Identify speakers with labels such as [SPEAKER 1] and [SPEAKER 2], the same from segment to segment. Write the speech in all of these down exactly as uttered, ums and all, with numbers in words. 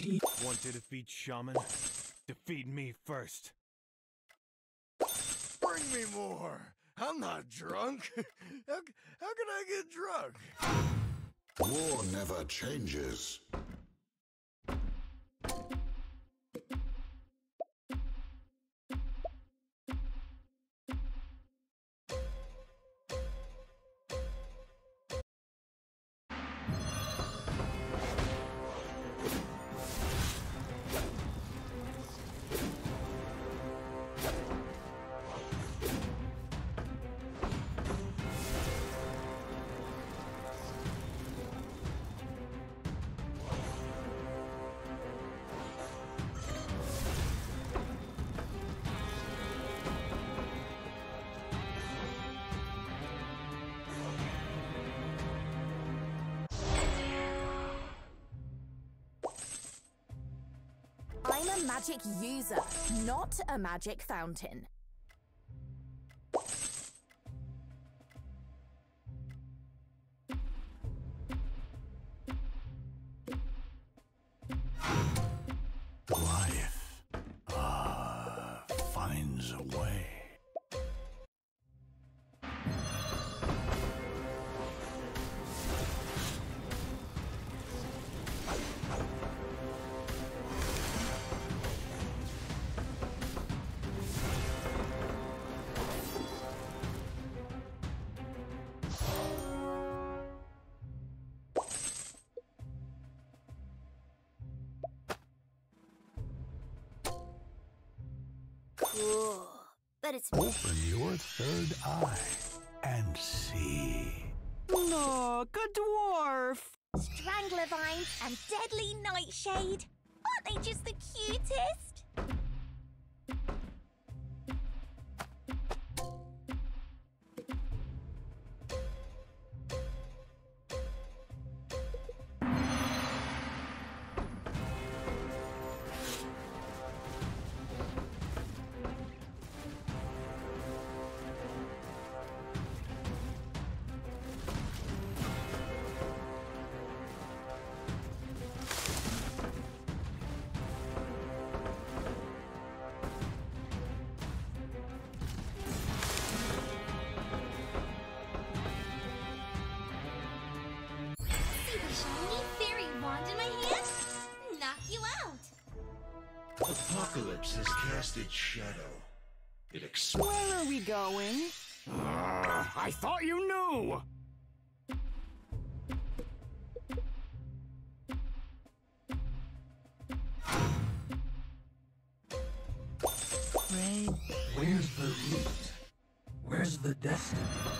[SPEAKER 1] Want to defeat Shaman? Defeat me first.
[SPEAKER 2] Bring me more. I'm not drunk. how, how can I get drunk?
[SPEAKER 3] War never changes.
[SPEAKER 4] I'm a magic user, not a magic fountain.
[SPEAKER 3] Life uh, finds a way.
[SPEAKER 4] Cool. But it's...
[SPEAKER 3] Open your third eye and see.
[SPEAKER 5] Look, a dwarf!
[SPEAKER 4] Strangler vines and deadly nightshade. Aren't they just the cutest?
[SPEAKER 6] Apocalypse has cast its shadow. It ex-
[SPEAKER 5] Where are we going?
[SPEAKER 1] Uh, I thought you knew!
[SPEAKER 5] Ray.
[SPEAKER 7] Where's the root? Where's the destiny?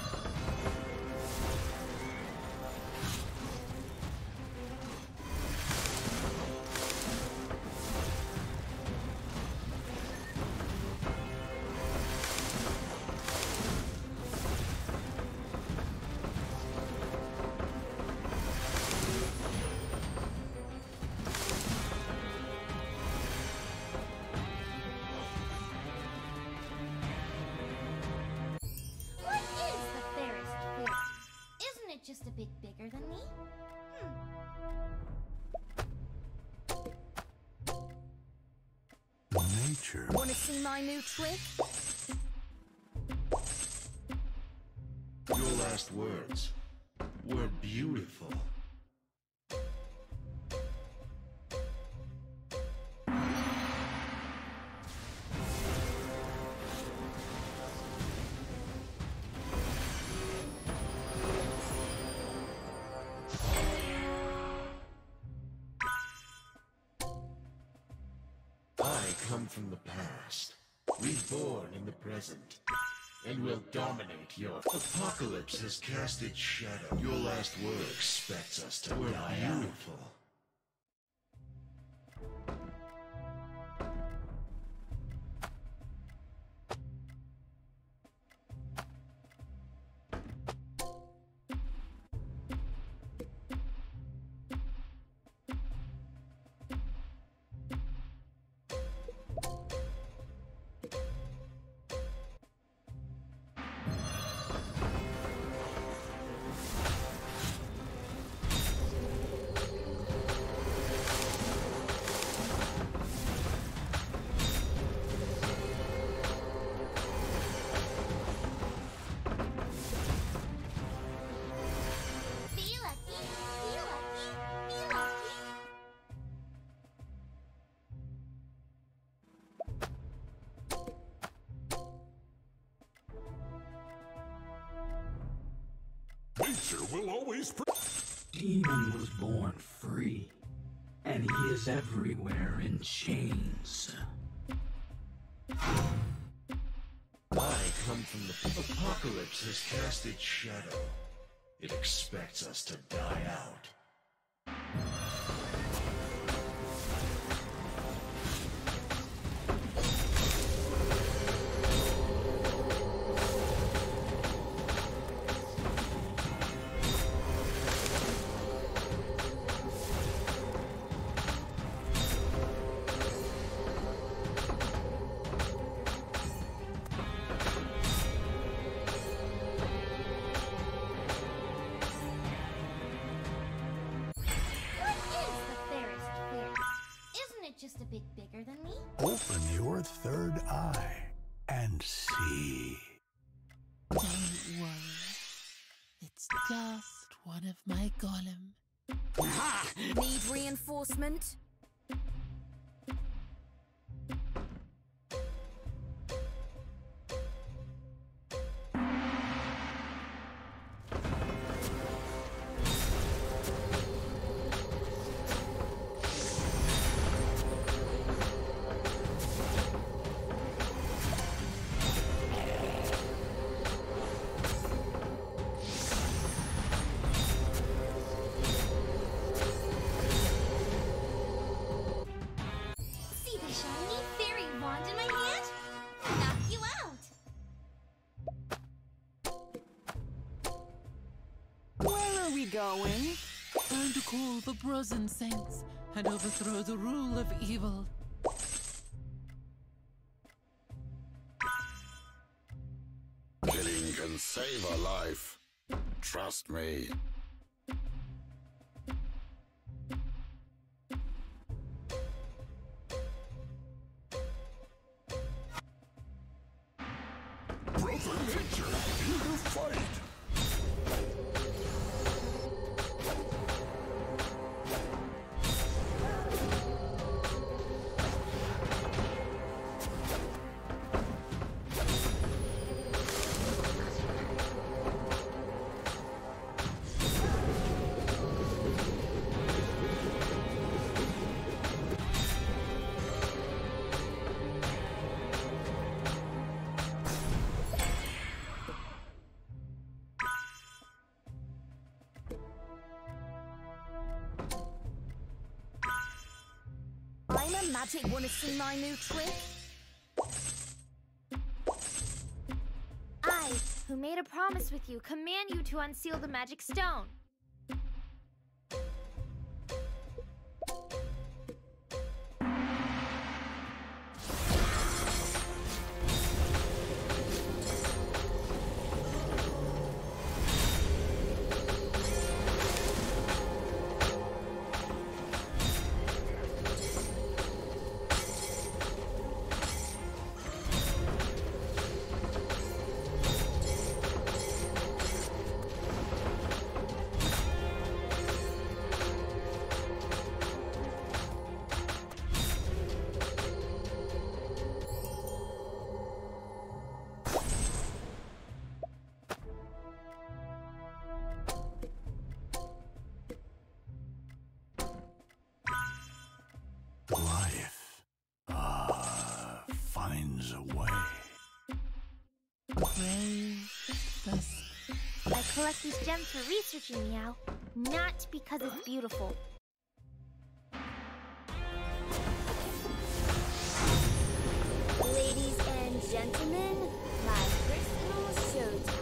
[SPEAKER 4] Just a bit bigger than me?
[SPEAKER 3] Hmm. Nature.
[SPEAKER 4] Want to see my new trick?
[SPEAKER 6] Your last words were beautiful. Come from the past, reborn in the present, and will dominate your... Apocalypse has cast its shadow. Your last word expects us to We're die beautiful. Out.
[SPEAKER 3] answer will always...
[SPEAKER 7] Demon was born free, and he is everywhere in chains.
[SPEAKER 6] I come from the apocalypse has cast its shadow. It expects us to die out.
[SPEAKER 4] Just a bit bigger than me?
[SPEAKER 3] Open your third eye and see.
[SPEAKER 8] Don't worry. It's just one of my golem.
[SPEAKER 4] Need reinforcement?
[SPEAKER 5] Going?
[SPEAKER 8] Time to call the Brosen Saints and overthrow the rule of evil.
[SPEAKER 3] Killing can save a life. Trust me. Brother Nature, here to fight.
[SPEAKER 4] I'm a magic. Wanna see my new trick? I, who made a promise with you, command you to unseal the magic stone.
[SPEAKER 3] Life, ah, uh, finds a way.
[SPEAKER 8] Brave, thus.
[SPEAKER 4] I collect these gems for researching, Meow, not because it's beautiful. Ladies and gentlemen, my personal showtime.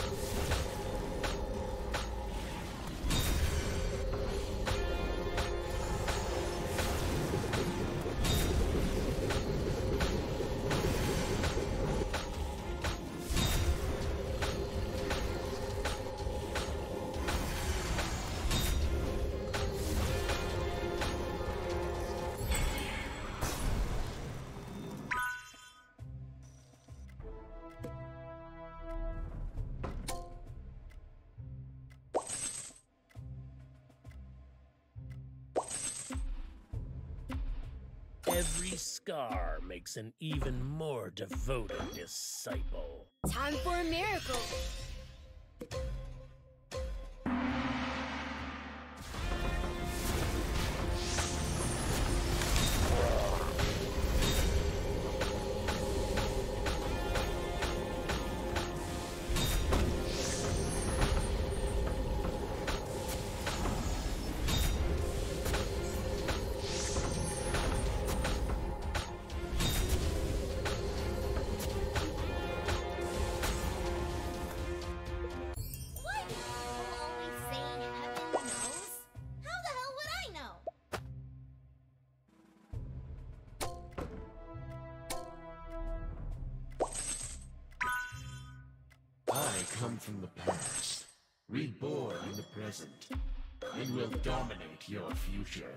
[SPEAKER 9] Every scar makes an even more devoted disciple.
[SPEAKER 4] Time for a miracle.
[SPEAKER 6] come from the past, reborn in the present, and will dominate your future.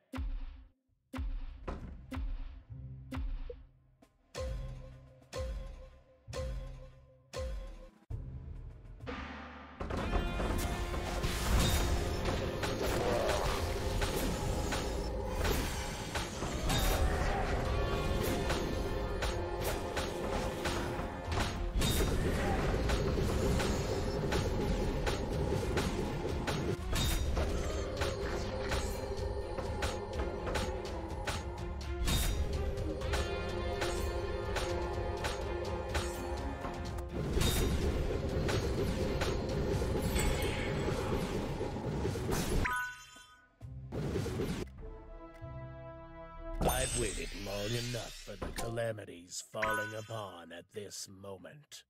[SPEAKER 9] I've waited long enough for the calamities falling upon at this moment.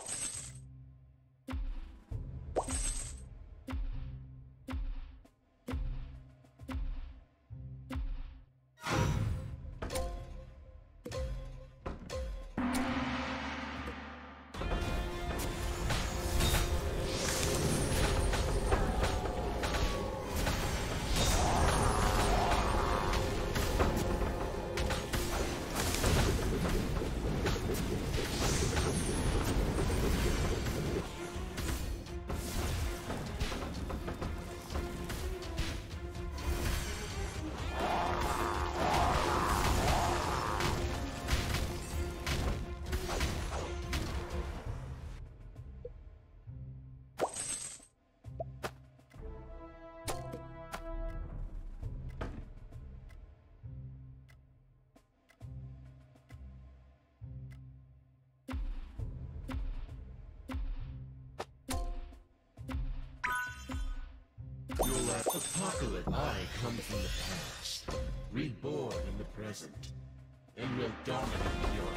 [SPEAKER 9] Apocalypse. I come from the past, reborn in the present, and will dominate your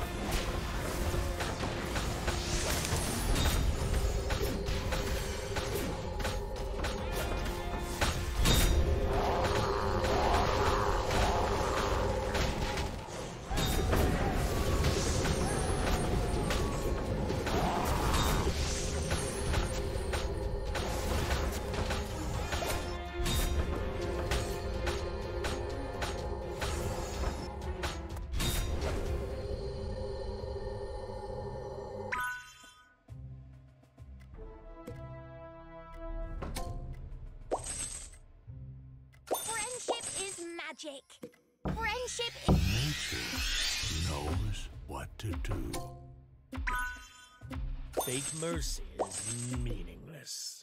[SPEAKER 4] magic. Friendship is...
[SPEAKER 3] Nature knows what to do.
[SPEAKER 9] Fake mercy is meaningless.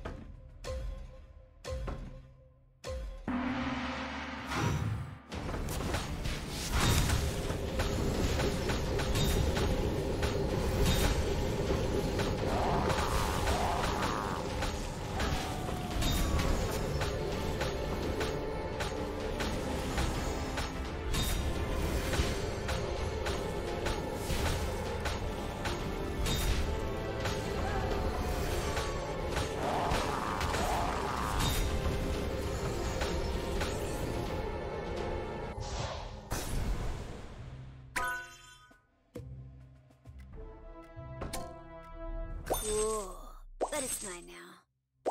[SPEAKER 4] Cool. But it's mine now.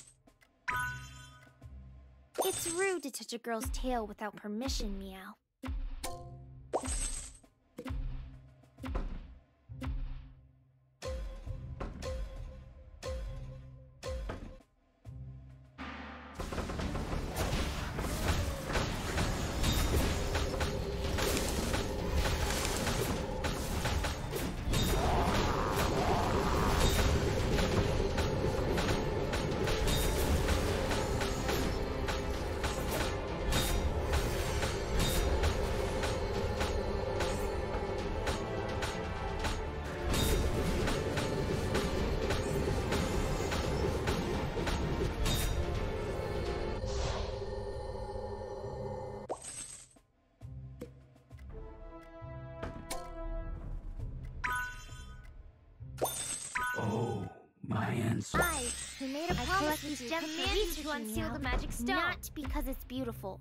[SPEAKER 4] It's rude to touch a girl's tail without permission, Meow.
[SPEAKER 7] I,
[SPEAKER 4] who made a promise with you, command you to unseal the magic stone. Not because it's beautiful.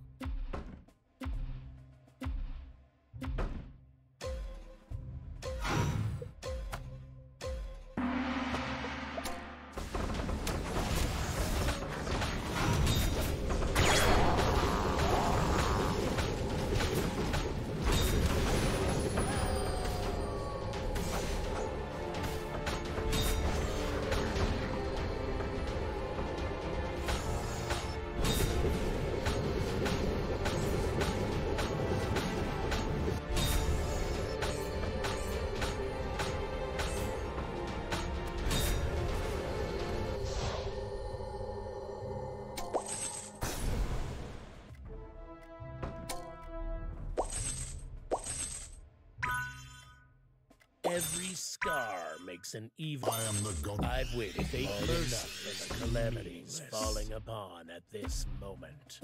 [SPEAKER 10] Every scar makes an evil.
[SPEAKER 3] I am the god.
[SPEAKER 10] I've waited faithful enough in the calamities falling upon at this moment.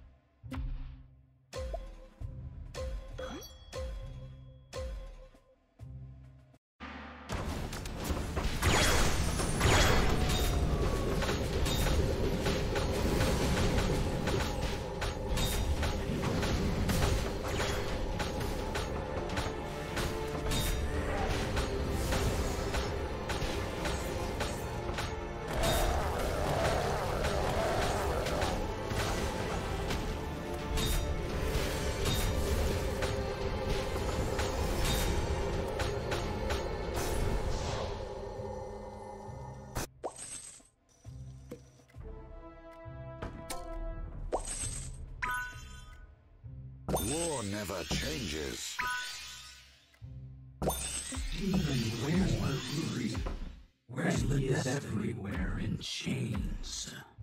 [SPEAKER 3] War never changes.
[SPEAKER 7] Demon, where's my fury? Restless everywhere in chains.